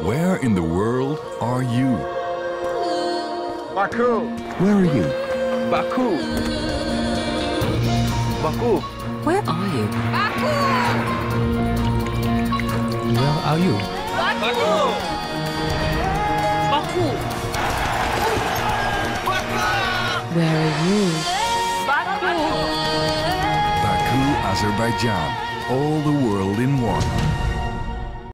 Where in the world are you? Baku! Where are you? Baku! Baku! Where are you? Baku! Where are you? Baku! Baku! Where are you? Baku! Baku, Azerbaijan. All the world in one.